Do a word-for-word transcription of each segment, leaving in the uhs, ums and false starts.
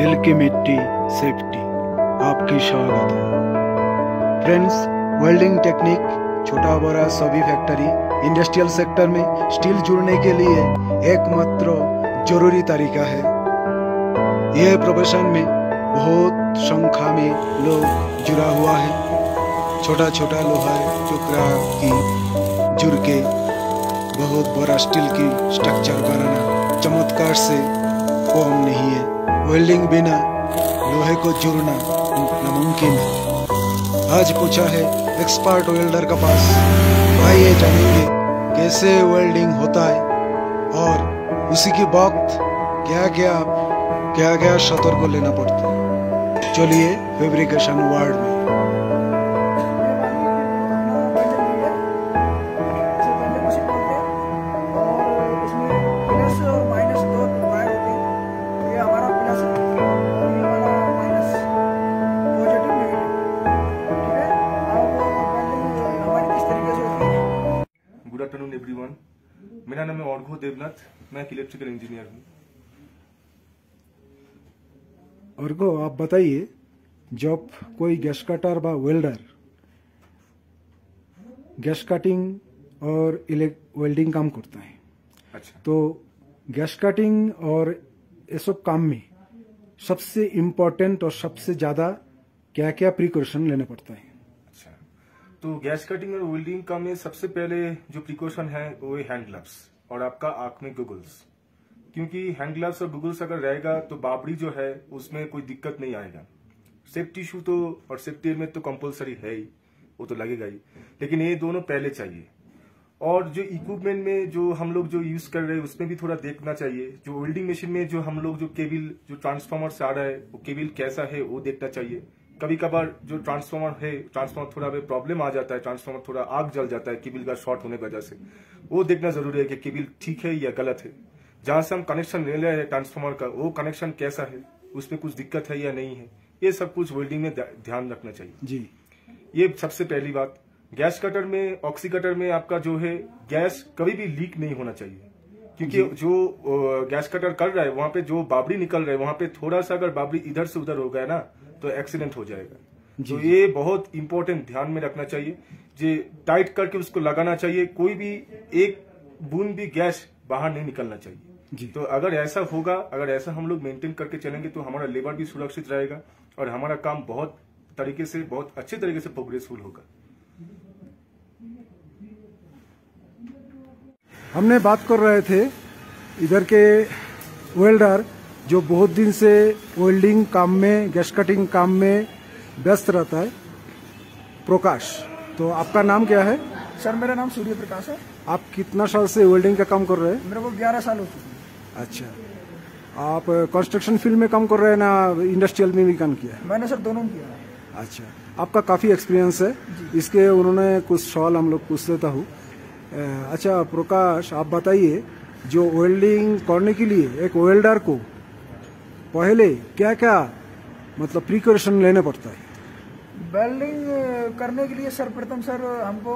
दिल की मिट्टी सेफ्टी आपकी स्वागत है। फ्रेंड्स, वेल्डिंग टेक्निक छोटा बड़ा सभी फैक्ट्री इंडस्ट्रियल सेक्टर में स्टील जुड़ने के लिए एकमात्र जरूरी तरीका है। यह प्रोफेशन में बहुत संख्या में लोग जुड़ा हुआ है। छोटा छोटा लोहा टुकड़ा की जुड़ के बहुत बड़ा स्टील की स्ट्रक्चर बनाना चमत्कार से कम नहीं है। वेल्डिंग बिना लोहे को जोड़ना नामुमकिन है। आज पूछा है एक्सपर्ट वेल्डर का पास, आइए जानेंगे कैसे वेल्डिंग होता है और उसी के वक्त क्या क्या क्या क्या सतर्क लेना पड़ता है। चलिए फैब्रिकेशन वर्ल्ड में। गुड आफ्टरनून एवरीवन, मेरा नाम है अर्घो देवनाथ, मैं एक इलेक्ट्रिकल इंजीनियर हूँ। अर्घो, आप बताइए, जब कोई गैस कटर व वेल्डर गैस कटिंग और वेल्डिंग काम करता है, अच्छा, तो गैस कटिंग और ये सब काम में सबसे इम्पोर्टेंट और सबसे ज्यादा क्या क्या प्रिकॉशन लेना पड़ता है? तो गैस कटिंग और वेल्डिंग का में सबसे पहले जो प्रिकॉशन है वो है हैंड ग्लव्स और आपका आंख में गूगल्स। क्योंकि हैंड ग्लव्स और गूगल्स अगर रहेगा तो बाबरी जो है उसमें कोई दिक्कत नहीं आएगा। सेफ्टी शू तो और सेफ्टी हेलमेट तो कंपलसरी है ही, वो तो लगेगा ही, लेकिन ये दोनों पहले चाहिए। और जो इक्विपमेंट में जो हम लोग जो यूज कर रहे हैं उसमें भी थोड़ा देखना चाहिए। जो वेल्डिंग मशीन में जो हम लोग जो केबल जो ट्रांसफार्मर से आ रहा है वो केबल कैसा है वो देखना चाहिए। कभी कभार जो ट्रांसफार्मर है ट्रांसफार्मर थोड़ा प्रॉब्लम आ जाता है, ट्रांसफार्मर थोड़ा आग जल जाता है केबल का शॉर्ट होने की वजह से, वो देखना जरूरी है कि केबल ठीक है या गलत है। जहां से हम कनेक्शन ले रहे हैं ट्रांसफार्मर का वो कनेक्शन कैसा है, उसमें कुछ दिक्कत है या नहीं है, ये सब कुछ वेल्डिंग में ध्यान रखना चाहिए जी। ये सबसे पहली बात। गैस कटर में ऑक्सी कटर में आपका जो है गैस कभी भी लीक नहीं होना चाहिए। क्योंकि जो गैस कटर कर रहा है वहां पे जो बाबरी निकल रहा है वहां पे थोड़ा सा अगर बाबरी इधर से उधर हो गया ना तो एक्सीडेंट हो जाएगा। तो ये बहुत इंपॉर्टेंट ध्यान में रखना चाहिए। जे टाइट करके उसको लगाना चाहिए, कोई भी एक बूंद भी गैस बाहर नहीं निकलना चाहिए। तो अगर ऐसा होगा, अगर ऐसा हम लोग मेंटेन करके चलेंगे तो हमारा लेबर भी सुरक्षित रहेगा और हमारा काम बहुत तरीके से बहुत अच्छे तरीके से प्रोग्रेसफुल होगा। हमने बात कर रहे थे इधर के वेल्डर जो बहुत दिन से वेल्डिंग काम में गैस कटिंग काम में व्यस्त रहता है, प्रकाश। तो आपका नाम क्या है? सर, मेरा नाम सूर्य प्रकाश है। आप कितना साल से वेल्डिंग का काम कर रहे हैं? मेरे को ग्यारह साल हो चुके हैं। अच्छा, आप कंस्ट्रक्शन फील्ड में काम कर रहे हैं ना इंडस्ट्रियल में भी काम किया है? मैंने सर दोनों किया है। अच्छा, आपका काफी एक्सपीरियंस है, इसके उन्होंने कुछ सवाल हम लोग पूछ लेता हूँ। अच्छा प्रकाश, आप बताइए, जो वेल्डिंग करने के लिए एक वेल्डर को पहले क्या क्या मतलब प्रिकॉशन लेने पड़ता है? वेल्डिंग करने के लिए सर्वप्रथम सर हमको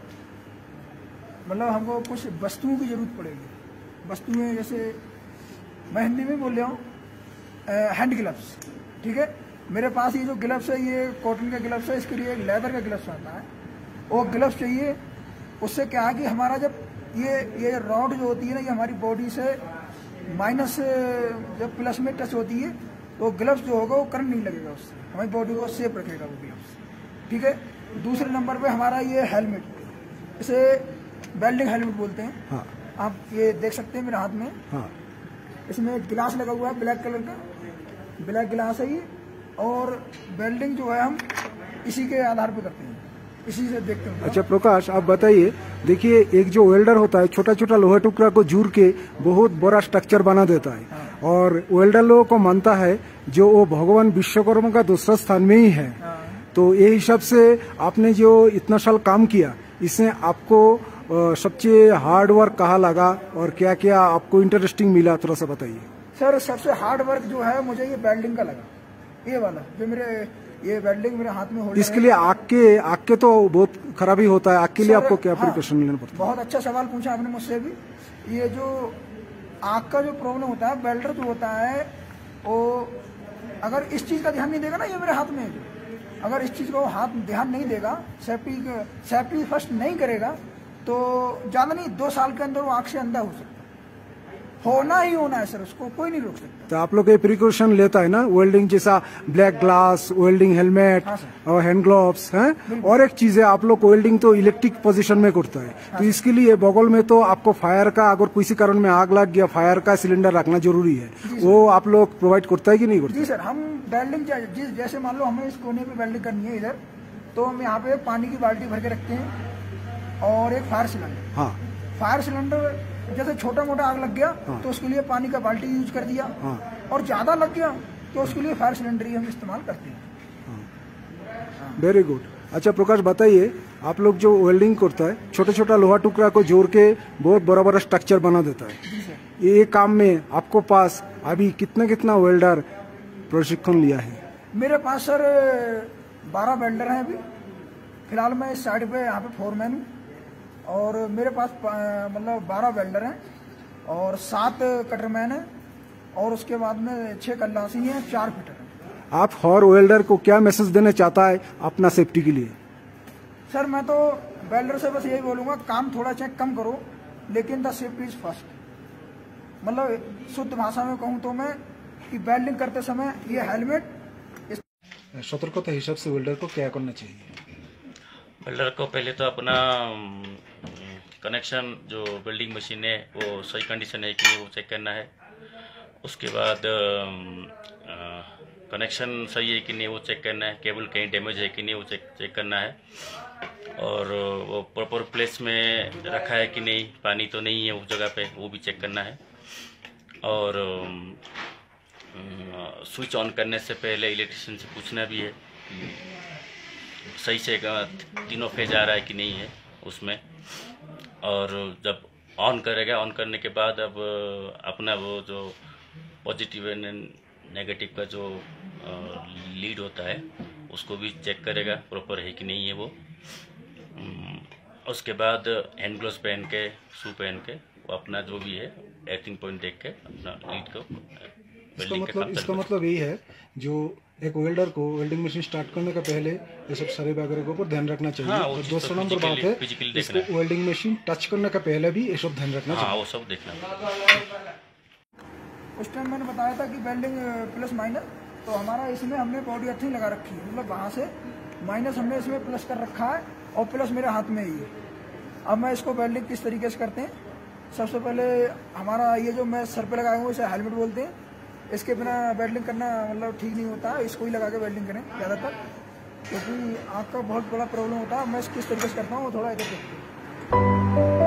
मतलब हमको कुछ वस्तुओं की जरूरत पड़ेगी। वस्तुएं जैसे मैं हिंदी में बोल रहा हूँ, हैंड ग्लव्स। ठीक है, मेरे पास ये जो ग्लव्स है ये कॉटन का ग्लव्स है, इसके लिए एक लेदर का ग्लव्स आता है, वो ग्लव्स चाहिए। उससे क्या है कि हमारा जब ये ये रॉड जो होती है ना, ये हमारी बॉडी से माइनस जब प्लस में टच होती है तो ग्लव्स जो होगा वो करंट नहीं लगेगा, उससे हमारी बॉडी को सेफ रखेगा वो ग्लव्स। ठीक है, दूसरे नंबर पे हमारा ये हेलमेट, इसे वेल्डिंग हेलमेट बोलते हैं। हाँ। आप ये देख सकते हैं मेरे हाथ में। हाँ। इसमें गिलास लगा हुआ है ब्लैक कलर का, ब्लैक गिलास है ये। और वेल्डिंग जो है हम इसी के आधार पर करते हैं, इसी से देखते हैं। अच्छा प्रकाश, आप बताइए, देखिए एक जो वेल्डर होता है छोटा छोटा लोहा टुकड़ा को जुड़ के बहुत बड़ा स्ट्रक्चर बना देता है। हाँ। और वेल्डर लोगों को मानता है जो वो भगवान विश्वकर्मा का दूसरा स्थान में ही है। हाँ। तो ये हिसाब से आपने जो इतना साल काम किया, इसमें आपको सबसे हार्ड वर्क कहाँ लगा और क्या क्या आपको इंटरेस्टिंग मिला, थोड़ा सा बताइए। सर, सबसे हार्ड वर्क जो है मुझे ये वेल्डिंग का लगा, ये वाला जो मेरे ये वेल्डिंग मेरे हाथ में होल्डर। इसके लिए आग के आग के तो बहुत खराबी होता है, आग के लिए आपको क्या प्रिकॉशन लेना पड़ता है? बहुत अच्छा सवाल पूछा आपने मुझसे भी। ये जो आग का जो प्रॉब्लम होता है, वेल्डर जो होता है वो अगर इस चीज का ध्यान नहीं देगा ना, ये मेरे हाथ में है जो, अगर इस चीज को हाथ ध्यान नहीं देगा, सेफ्टी सेफ्टी फर्स्ट नहीं करेगा, तो ज्यादा नहीं दो साल के अंदर वो आंख से अंधा हो सकता है। होना ही होना है सर, उसको कोई नहीं रोक सकता। तो आप लोग ये प्रिकॉशन लेता है ना, वेल्डिंग जैसा ब्लैक ग्लास, वेल्डिंग हेलमेट और हैंड ग्लोव्स हैं, और एक चीज है आप लोग वेल्डिंग तो इलेक्ट्रिक पोजीशन में करता है, तो इसके लिए बगल में तो आपको फायर का, अगर किसी कारण में आग लग गया, फायर का सिलेंडर रखना जरूरी है, वो आप लोग प्रोवाइड करता है कि नहीं करता? जी सर, हम वेल्डिंग जिस जैसे मान लो हमें इस कोने पे वेल्डिंग करनी है इधर, तो हम यहाँ पे पानी की बाल्टी भर के रखते हैं और एक फायर सिलेंडर। हाँ, फायर सिलेंडर जैसे छोटा मोटा आग लग गया, हाँ, तो उसके लिए पानी का बाल्टी यूज कर दिया, हाँ, और ज्यादा लग गया तो उसके लिए फायर सिलेंडर ही हम इस्तेमाल करते हैं। Very good. अच्छा प्रकाश, बताइए आप लोग जो वेल्डिंग करता है, छोटा छोटा लोहा टुकड़ा को जोड़ के बहुत बड़ा बड़ा स्ट्रक्चर बना देता है, ये काम में आपको पास अभी कितना कितना वेल्डर प्रशिक्षण लिया है? मेरे पास सर बारह वेल्डर हैं अभी फिलहाल। मैं इस साइड पे यहाँ पे फोरमैन हूँ, और मेरे पास मतलब बारह वेल्डर हैं और सात कटरमैन हैं, और उसके बाद में छह कल्लासी हैं, चार फिटर हैं। आप हर वेल्डर को क्या मैसेज देना चाहता है अपना सेफ्टी के लिए? सर मैं तो वेल्डर से बस यही बोलूंगा, काम थोड़ा चाहे कम करो, लेकिन द सेफ्टी इज फर्स्ट। मतलब शुद्ध भाषा में कहूँ तो मैं कि वेल्डिंग करते समय ये हेलमेट, सतर्कता हिसाब से वेल्डर को क्या करना चाहिए? वेल्डर को पहले तो अपना कनेक्शन जो वेल्डिंग मशीन है वो सही कंडीशन है कि नहीं वो चेक करना है। उसके बाद कनेक्शन सही है कि नहीं वो चेक करना है। केबल कहीं डैमेज है कि नहीं वो चेक चेक करना है। और वो प्रॉपर प्लेस में रखा है कि नहीं, पानी तो नहीं है उस जगह पे, वो भी चेक करना है। और स्विच ऑन करने से पहले इलेक्ट्रिशियन से पूछना भी है सही से तीनों फेज आ रहा है कि नहीं है उसमें। और जब ऑन करेगा, ऑन करने के बाद अब अपना वो जो पॉजिटिव एंड नेगेटिव का जो लीड होता है उसको भी चेक करेगा प्रॉपर है कि नहीं है वो। उसके बाद हैंड ग्लोव्स पहन के, शू पहन के, वो अपना जो भी है एक्टिंग पॉइंट देख के अपना लीड को इसका मतलब इसका मतलब यही है, जो एक वेल्डर को वेल्डिंग मशीन स्टार्ट करने का पहले ये सब सारे वगैरह के ऊपर ध्यान रखना चाहिए। हाँ, और दूसरा नंबर बात है, इसको वेल्डिंग मशीन टच करने का पहले भी ये सब ध्यान रखना हाँ, चाहिए। वो सब देखना। उस टाइम मैंने बताया था कि वेल्डिंग प्लस माइनस, तो हमारा इसमें हमने बॉडी अर्थिंग लगा रखी है, मतलब वहाँ से माइनस हमने इसमें प्लस कर रखा है और प्लस मेरे हाथ में ही है। अब मैं इसको वेल्डिंग किस तरीके से करते हैं, सबसे पहले हमारा ये जो मैं सर पे लगाया हूँ इसे हेलमेट बोलते हैं, इसके बिना वेल्डिंग करना मतलब ठीक नहीं होता है, इसको ही लगा के वेल्डिंग करें ज़्यादातर, क्योंकि आँख का बहुत बड़ा प्रॉब्लम होता है। मैं किस तरीके से करता हूँ वो थोड़ा इधर देखते हैं।